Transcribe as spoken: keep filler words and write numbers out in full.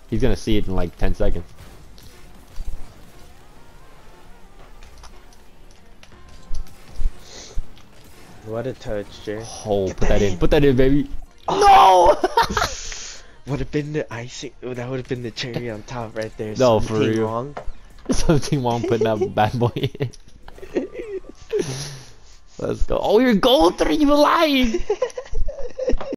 He's gonna see it in like ten seconds. What a touch, Jay. Oh, Get put that, that in. in. Put that in, baby. Oh. No! Would have been the icing. That would have been the cherry on top right there. No, for Something real. wrong. Something wrong putting that bad boy in. Let's go. Oh, you're gold three. You lying.